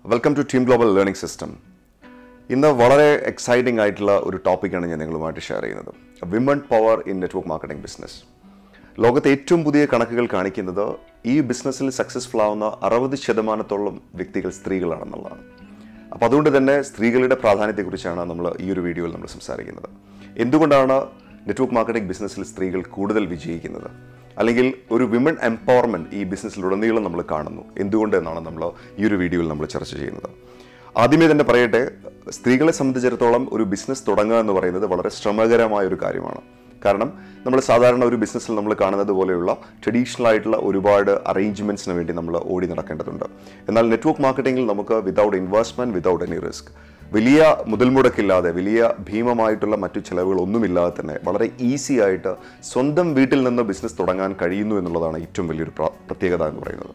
Welcome to team global learning system. ഇന്ന് വളരെ exciting ആയിട്ടുള്ള ഒരു ടോപ്പിക്കാണ് ഞാൻ നിങ്ങളുമായിട്ട് ഷെയർ ചെയ്യുന്നത്. Women power in network marketing business. ലോകത്തെ ഏറ്റവും പുതിയ കണക്കുകൾ കാണിക്കുന്നത് ഈ ബിസിനസ്സിൽ സക്സസ്ഫുൾ ആവുന്ന 60% വ്യക്തികൾ സ്ത്രീകളാണെന്നുള്ളതാണ്. അപ്പോൾ അതുകൊണ്ട് തന്നെ സ്ത്രീകളുടെ പ്രാധാന്യത്തെക്കുറിച്ചാണ് നമ്മൾ ഈ ഒരു വീഡിയോയിൽ നമ്മൾ സംസാരിക്കുന്നത്. എന്തുകൊണ്ടാണ് നെറ്റ്വർക്ക് മാർക്കറ്റിംഗ് ബിസിനസ്സിൽ സ്ത്രീകൾ കൂടുതൽ വിജയിക്കുന്നത്, അല്ലെങ്കിൽ ഒരു വിമൺ എംപവർമെൻറ്റ് ഈ ബിസിനസ്സിലുടനീളം നമ്മൾ കാണുന്നു എന്തുകൊണ്ട് എന്നാണ് നമ്മൾ ഈ ഒരു വീഡിയോയിൽ നമ്മൾ ചർച്ച ചെയ്യുന്നത്. ആദ്യമേ തന്നെ പറയട്ടെ, സ്ത്രീകളെ സംബന്ധിച്ചിടത്തോളം ഒരു ബിസിനസ് തുടങ്ങുക എന്ന് പറയുന്നത് വളരെ ശ്രമകരമായ ഒരു കാര്യമാണ്. കാരണം നമ്മൾ സാധാരണ ഒരു ബിസിനസ്സിൽ നമ്മൾ കാണുന്നത് പോലെയുള്ള ട്രഡീഷണൽ ആയിട്ടുള്ള ഒരുപാട് അറേഞ്ച്മെൻറ്റ്സിന് വേണ്ടി നമ്മൾ ഓടി നടക്കേണ്ടതുണ്ട്. എന്നാൽ നെറ്റ്വർക്ക് മാർക്കറ്റിംഗിൽ നമുക്ക് without investment, without any risk, വലിയ മുതൽ മുടക്കില്ലാതെ, വലിയ ഭീമമായിട്ടുള്ള മറ്റു ചിലവുകളൊന്നുമില്ലാതെ തന്നെ വളരെ ഈസി ആയിട്ട് സ്വന്തം വീട്ടിൽ നിന്ന് ബിസിനസ് തുടങ്ങാൻ കഴിയുന്നു എന്നുള്ളതാണ് ഏറ്റവും വലിയൊരു പ്രത്യേകത എന്ന് പറയുന്നത്.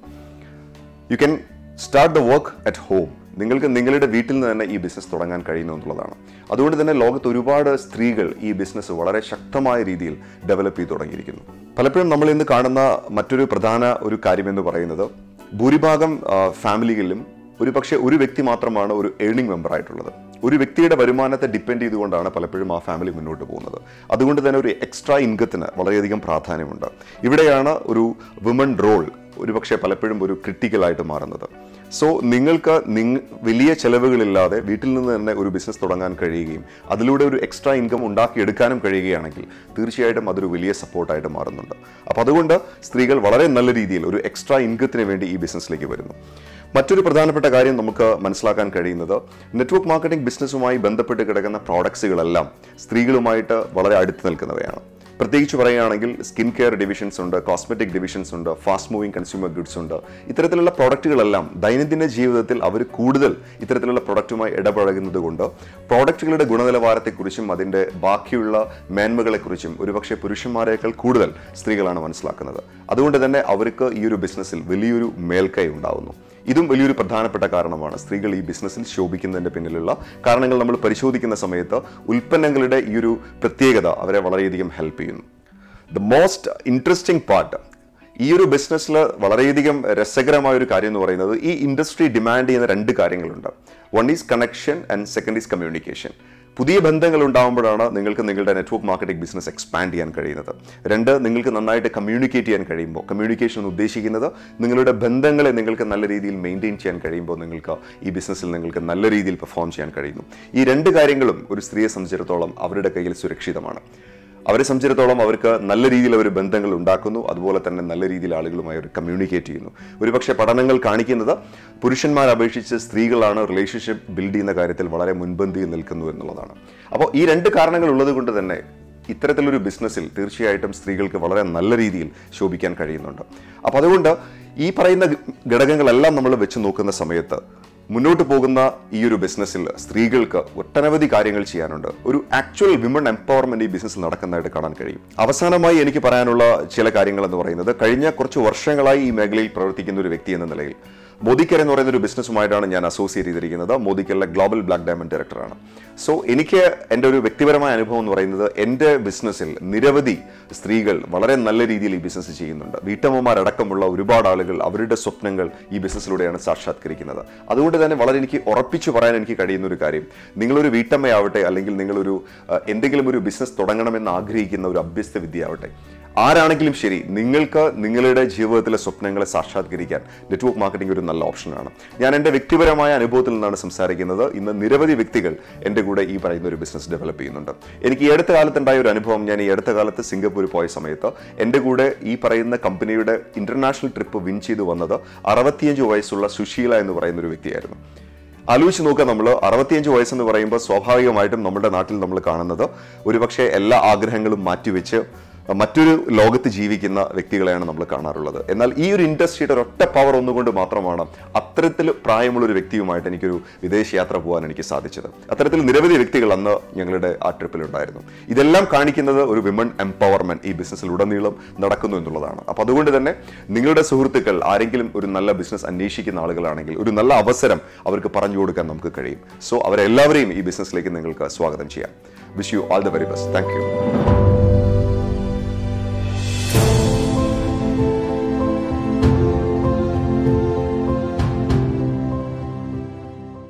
You can start the work at home. നിങ്ങൾക്ക് നിങ്ങളുടെ വീട്ടിൽ നിന്ന് തന്നെ ഈ ബിസിനസ് തുടങ്ങാൻ കഴിയുന്നു എന്നുള്ളതാണ്. അതുകൊണ്ട് തന്നെ ലോകത്ത് ഒരുപാട് സ്ത്രീകൾ ഈ ബിസിനസ് വളരെ ശക്തമായ രീതിയിൽ ഡെവലപ്പ് ചെയ്ത് തുടങ്ങിയിരിക്കുന്നു. പലപ്പോഴും നമ്മൾ ഇന്ന് കാണുന്ന മറ്റൊരു പ്രധാന ഒരു കാര്യമെന്ന് പറയുന്നത്, ഭൂരിഭാഗം ഫാമിലികളിലും ഒരു വ്യക്തി മാത്രമാണ് ഒരു ഏർണിംഗ് മെമ്പർ ആയിട്ടുള്ളത്. ഒരു വ്യക്തിയുടെ വരുമാനത്തെ ഡിപ്പെൻഡ് ചെയ്തുകൊണ്ടാണ് പലപ്പോഴും ആ ഫാമിലി മുന്നോട്ട് പോകുന്നത്. അതുകൊണ്ട് തന്നെ ഒരു എക്സ്ട്രാ ഇൻകത്തിന് വളരെയധികം പ്രാധാന്യമുണ്ട്. ഇവിടെയാണ് ഒരു വുമൺ റോൾ പലപ്പോഴും ഒരു ക്രിട്ടിക്കലായിട്ട് മാറുന്നത്. സോ നിങ്ങൾക്ക് വലിയ ചെലവുകളില്ലാതെ വീട്ടിൽ നിന്ന് തന്നെ ഒരു ബിസിനസ് തുടങ്ങാൻ കഴിയുകയും അതിലൂടെ ഒരു എക്സ്ട്രാ ഇൻകം ഉണ്ടാക്കിയെടുക്കാനും കഴിയുകയാണെങ്കിൽ തീർച്ചയായിട്ടും അതൊരു വലിയ സപ്പോർട്ടായിട്ട് മാറുന്നുണ്ട്. അപ്പോൾ അതുകൊണ്ട് സ്ത്രീകൾ വളരെ നല്ല രീതിയിൽ ഒരു എക്സ്ട്രാ ഇൻകത്തിന് വേണ്ടി ഈ ബിസിനസ്സിലേക്ക് വരുന്നു. മറ്റൊരു പ്രധാനപ്പെട്ട കാര്യം നമുക്ക് മനസ്സിലാക്കാൻ കഴിയുന്നത്, നെറ്റ്വർക്ക് മാർക്കറ്റിംഗ് ബിസിനസ്സുമായി ബന്ധപ്പെട്ട് കിടക്കുന്ന പ്രോഡക്ട്സുകളെല്ലാം സ്ത്രീകളുമായിട്ട് വളരെ അടുത്ത് നിൽക്കുന്നവയാണ്. പ്രത്യേകിച്ച് പറയുകയാണെങ്കിൽ സ്കിൻ കെയർ ഡിവിഷൻസ് ഉണ്ട്, കോസ്മെറ്റിക് ഡിവിഷൻസ് ഉണ്ട്, ഫാസ്റ്റ് മൂവിങ് കൺസ്യൂമർ ഗുഡ്സ് ഉണ്ട്. ഇത്തരത്തിലുള്ള പ്രോഡക്റ്റുകളെല്ലാം ദൈനംദിന ജീവിതത്തിൽ അവർ കൂടുതൽ ഇത്തരത്തിലുള്ള പ്രൊഡക്റ്റുമായി ഇടപഴകുന്നത് കൊണ്ട് പ്രോഡക്റ്റുകളുടെ ഗുണനിലവാരത്തെക്കുറിച്ചും അതിൻ്റെ ബാക്കിയുള്ള മേന്മകളെക്കുറിച്ചും ഒരുപക്ഷെ പുരുഷന്മാരേക്കാൾ കൂടുതൽ സ്ത്രീകളാണ് മനസ്സിലാക്കുന്നത്. അതുകൊണ്ട് തന്നെ അവർക്ക് ഈ ഒരു ബിസിനസ്സിൽ വലിയൊരു മേൽക്കൈ ഉണ്ടാവുന്നു. ഇതും വലിയൊരു പ്രധാനപ്പെട്ട കാരണമാണ് സ്ത്രീകൾ ഈ ബിസിനസ്സിൽ ശോഭിക്കുന്നതിൻ്റെ പിന്നിലുള്ള കാരണങ്ങൾ നമ്മൾ പരിശോധിക്കുന്ന സമയത്ത് ഉൽപ്പന്നങ്ങളുടെ ഈ ഒരു പ്രത്യേകത അവരെ വളരെയധികം ഹെൽപ്പ് ചെയ്യുന്നു. ദ മോസ്റ്റ് ഇൻട്രസ്റ്റിംഗ് പാർട്ട്, ഈ ഒരു ബിസിനസ്സിൽ വളരെയധികം രസകരമായ ഒരു കാര്യം എന്ന് പറയുന്നത്, ഈ ഇൻഡസ്ട്രി ഡിമാൻഡ് ചെയ്യുന്ന 2 കാര്യങ്ങളുണ്ട്. One is connection and second is communication. പുതിയ ബന്ധങ്ങൾ ഉണ്ടാകുമ്പോഴാണ് നിങ്ങൾക്ക് നിങ്ങളുടെ നെറ്റ്വർക്ക് മാർക്കറ്റിംഗ് ബിസിനസ് എക്സ്പാൻഡ് ചെയ്യാൻ കഴിയുന്നത്. 2, നിങ്ങൾക്ക് നന്നായിട്ട് കമ്മ്യൂണിക്കേറ്റ് ചെയ്യാൻ കഴിയുമ്പോൾ, കമ്മ്യൂണിക്കേഷൻ എന്ന് ഉദ്ദേശിക്കുന്നത് നിങ്ങളുടെ ബന്ധങ്ങളെ നിങ്ങൾക്ക് നല്ല രീതിയിൽ മെയിൻറ്റെയിൻ ചെയ്യാൻ കഴിയുമ്പോൾ നിങ്ങൾക്ക് ഈ ബിസിനസ്സിൽ നിങ്ങൾക്ക് നല്ല രീതിയിൽ പെർഫോം ചെയ്യാൻ കഴിയുന്നു. ഈ 2 കാര്യങ്ങളും ഒരു സ്ത്രീയെ സംബന്ധിച്ചിടത്തോളം അവരുടെ കയ്യിൽ സുരക്ഷിതമാണ്. അവരെ സംബന്ധിച്ചിടത്തോളം അവർക്ക് നല്ല രീതിയിൽ അവർ ബന്ധങ്ങൾ ഉണ്ടാക്കുന്നു, അതുപോലെ തന്നെ നല്ല രീതിയിൽ ആളുകളുമായി അവർ കമ്മ്യൂണിക്കേറ്റ് ചെയ്യുന്നു. ഒരുപക്ഷെ പഠനങ്ങൾ കാണിക്കുന്നത് പുരുഷന്മാരെ അപേക്ഷിച്ച് സ്ത്രീകളാണ് റിലേഷൻഷിപ്പ് ബിൽഡ് ചെയ്യുന്ന കാര്യത്തിൽ വളരെ മുൻപന്തിയിൽ നിൽക്കുന്നു എന്നുള്ളതാണ്. അപ്പോൾ ഈ 2 കാരണങ്ങൾ ഉള്ളത് കൊണ്ട് തന്നെ ഇത്തരത്തിലൊരു ബിസിനസ്സിൽ തീർച്ചയായിട്ടും സ്ത്രീകൾക്ക് വളരെ നല്ല രീതിയിൽ ശോഭിക്കാൻ കഴിയുന്നുണ്ട്. അപ്പോൾ അതുകൊണ്ട് ഈ പറയുന്ന ഘടകങ്ങളെല്ലാം നമ്മൾ വെച്ച് നോക്കുന്ന സമയത്ത് മുന്നോട്ട് പോകുന്ന ഈ ഒരു ബിസിനസ്സിൽ സ്ത്രീകൾക്ക് ഒട്ടനവധി കാര്യങ്ങൾ ചെയ്യാനുണ്ട്. ഒരു ആക്ച്വൽ വിമൺ എംപവർമെന്റ് ഈ ബിസിനസ്സിൽ നടക്കുന്നതായിട്ട് കാണാൻ കഴിയും. അവസാനമായി എനിക്ക് പറയാനുള്ള ചില കാര്യങ്ങൾ എന്ന് പറയുന്നത്, കഴിഞ്ഞ കുറച്ച് വർഷങ്ങളായി ഈ മേഖലയിൽ പ്രവർത്തിക്കുന്ന ഒരു വ്യക്തി എന്ന നിലയിൽ മോദിക്കർ എന്ന് പറയുന്ന ഒരു ബിസിനസ്സുമായിട്ടാണ് ഞാൻ അസോസിയേറ്റ് ചെയ്തിരിക്കുന്നത്. മോദിക്കറിലെ ഗ്ലോബൽ ബ്ലാക്ക് ഡയമണ്ട് ഡയറക്ടറാണ്. സോ എനിക്ക് എൻ്റെ ഒരു വ്യക്തിപരമായ അനുഭവം എന്ന് പറയുന്നത്, എൻ്റെ ബിസിനസ്സിൽ നിരവധി സ്ത്രീകൾ വളരെ നല്ല രീതിയിൽ ഈ ബിസിനസ് ചെയ്യുന്നുണ്ട്. വീട്ടമ്മമാരടക്കമുള്ള ഒരുപാട് ആളുകൾ അവരുടെ സ്വപ്നങ്ങൾ ഈ ബിസിനസ്സിലൂടെയാണ് സാക്ഷാത്കരിക്കുന്നത്. അതുകൊണ്ട് തന്നെ വളരെ എനിക്ക് ഉറപ്പിച്ചു പറയാൻ എനിക്ക് കഴിയുന്ന ഒരു കാര്യം, നിങ്ങളൊരു വീട്ടമ്മയാവട്ടെ, അല്ലെങ്കിൽ നിങ്ങളൊരു എന്തെങ്കിലും ഒരു ബിസിനസ് തുടങ്ങണമെന്ന് ആഗ്രഹിക്കുന്ന ഒരു അഭ്യസ്ത വിദ്യയാവട്ടെ, ആരാണെങ്കിലും ശരി, നിങ്ങൾക്ക് നിങ്ങളുടെ ജീവിതത്തിലെ സ്വപ്നങ്ങളെ സാക്ഷാത്കരിക്കാൻ നെറ്റ്വർക്ക് മാർക്കറ്റിംഗ് ഒരു നല്ല ഓപ്ഷനാണ്. ഞാൻ എൻ്റെ വ്യക്തിപരമായ അനുഭവത്തിൽ നിന്നാണ് സംസാരിക്കുന്നത്. ഇന്ന് നിരവധി വ്യക്തികൾ എൻ്റെ കൂടെ ഈ പറയുന്ന ഒരു ബിസിനസ് ഡെവലപ്പ് ചെയ്യുന്നുണ്ട്. എനിക്ക് ഈ അടുത്ത കാലത്തുണ്ടായ ഒരു അനുഭവം, ഞാൻ ഈ അടുത്ത കാലത്ത് സിംഗപ്പൂർ പോയ സമയത്ത് എൻ്റെ കൂടെ ഈ പറയുന്ന കമ്പനിയുടെ ഇന്റർനാഷണൽ ട്രിപ്പ് വിൻ ചെയ്തു വന്നത് 65 വയസ്സുള്ള സുശീല എന്ന് പറയുന്ന ഒരു വ്യക്തിയായിരുന്നു. ആലോചിച്ച് നോക്കുക, നമ്മൾ 65 വയസ്സെന്ന് പറയുമ്പോൾ സ്വാഭാവികമായിട്ടും നമ്മുടെ നാട്ടിൽ നമ്മൾ കാണുന്നത് ഒരുപക്ഷെ എല്ലാ ആഗ്രഹങ്ങളും മാറ്റിവെച്ച് മറ്റൊരു ലോകത്ത് ജീവിക്കുന്ന വ്യക്തികളെയാണ് നമ്മൾ കാണാറുള്ളത്. എന്നാൽ ഈ ഒരു ഇൻഡസ്ട്രിയുടെ ഒരൊറ്റ പവർ ഒന്നുകൊണ്ട് മാത്രമാണ് അത്തരത്തിൽ പ്രായമുള്ളൊരു വ്യക്തിയുമായിട്ട് എനിക്കൊരു വിദേശയാത്ര പോകാൻ എനിക്ക് സാധിച്ചത്. അത്തരത്തിൽ നിരവധി വ്യക്തികൾ അന്ന് ഞങ്ങളുടെ ആ ട്രിപ്പിലുണ്ടായിരുന്നു. ഇതെല്ലാം കാണിക്കുന്നത് ഒരു വിമൺ എംപവർമെന്റ് ഈ ബിസിനസ്സിൽ ഉടനീളം നടക്കുന്നു എന്നുള്ളതാണ്. അപ്പോൾ അതുകൊണ്ട് തന്നെ നിങ്ങളുടെ സുഹൃത്തുക്കൾ ആരെങ്കിലും ഒരു നല്ല ബിസിനസ് അന്വേഷിക്കുന്ന ആളുകളാണെങ്കിൽ ഒരു നല്ല അവസരം അവർക്ക് പറഞ്ഞു കൊടുക്കാൻ നമുക്ക് കഴിയും. സോ അവരെല്ലാവരെയും ഈ ബിസിനസ്സിലേക്ക് നിങ്ങൾക്ക് സ്വാഗതം ചെയ്യാം. Wish you all the very best. Thank U.